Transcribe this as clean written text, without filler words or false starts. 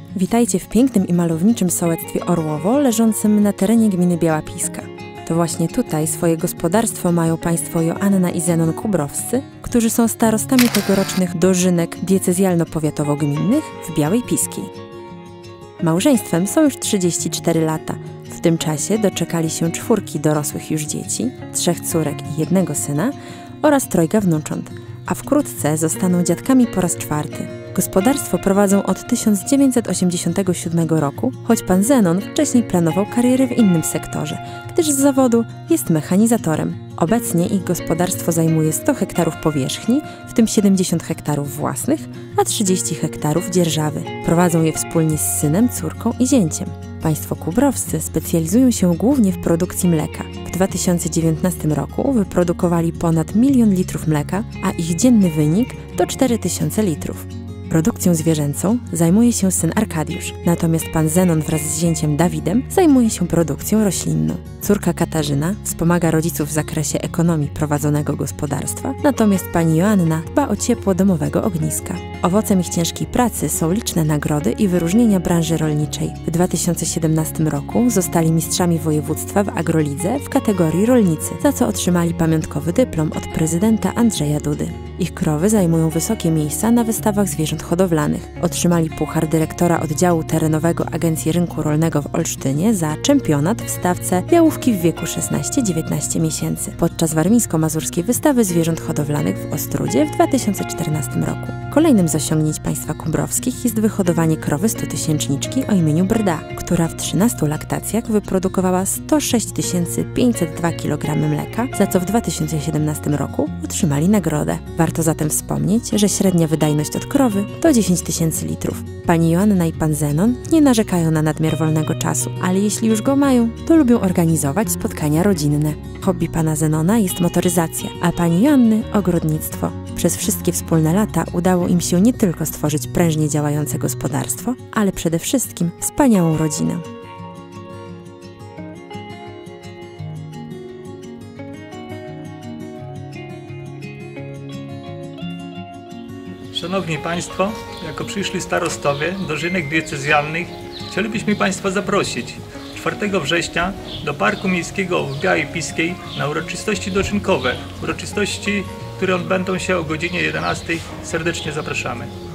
Witajcie w pięknym i malowniczym sołectwie Orłowo, leżącym na terenie gminy Biała Piska. To właśnie tutaj swoje gospodarstwo mają państwo Joanna i Zenon Kubrowscy, którzy są starostami tegorocznych dożynek diecezjalno-powiatowo-gminnych w Białej Piskiej. Małżeństwem są już 34 lata. W tym czasie doczekali się 4 dorosłych już dzieci, 3 córek i 1 syna oraz 3 wnucząt, a wkrótce zostaną dziadkami po raz 4. Gospodarstwo prowadzą od 1987 roku, choć pan Zenon wcześniej planował karierę w innym sektorze, gdyż z zawodu jest mechanizatorem. Obecnie ich gospodarstwo zajmuje 100 hektarów powierzchni, w tym 70 hektarów własnych, a 30 hektarów dzierżawy. Prowadzą je wspólnie z synem, córką i zięciem. Państwo Kubrowscy specjalizują się głównie w produkcji mleka. W 2019 roku wyprodukowali ponad 1 000 000 litrów mleka, a ich dzienny wynik to 4000 litrów. Produkcją zwierzęcą zajmuje się syn Arkadiusz, natomiast pan Zenon wraz z zięciem Dawidem zajmuje się produkcją roślinną. Córka Katarzyna wspomaga rodziców w zakresie ekonomii prowadzonego gospodarstwa, natomiast pani Joanna dba o ciepło domowego ogniska. Owocem ich ciężkiej pracy są liczne nagrody i wyróżnienia branży rolniczej. W 2017 roku zostali mistrzami województwa w agrolidze w kategorii rolnicy, za co otrzymali pamiątkowy dyplom od prezydenta Andrzeja Dudy. Ich krowy zajmują wysokie miejsca na wystawach zwierząt hodowlanych. Otrzymali puchar dyrektora oddziału terenowego Agencji Rynku Rolnego w Olsztynie za czempionat w stawce jałówki w wieku 16-19 miesięcy podczas warmińsko-mazurskiej wystawy zwierząt hodowlanych w Ostródzie w 2014 roku. Kolejnym z osiągnięć państwa Kubrowskich jest wyhodowanie krowy 100-tysięczniczki o imieniu Brda, która w 13 laktacjach wyprodukowała 106 502 kg mleka, za co w 2017 roku otrzymali nagrodę. Warto zatem wspomnieć, że średnia wydajność od krowy to 10 000 litrów. Pani Joanna i pan Zenon nie narzekają na nadmiar wolnego czasu, ale jeśli już go mają, to lubią organizować spotkania rodzinne. Hobby pana Zenona jest motoryzacja, a pani Joanny ogrodnictwo. Przez wszystkie wspólne lata udało im się nie tylko stworzyć prężnie działające gospodarstwo, ale przede wszystkim wspaniałą rodzinę. Szanowni Państwo, jako przyszli starostowie dożynek diecezjalnych chcielibyśmy Państwa zaprosić 4 września do Parku Miejskiego w Białej Piskiej na uroczystości dożynkowe, uroczystości, które odbędą się o godzinie 11. Serdecznie zapraszamy.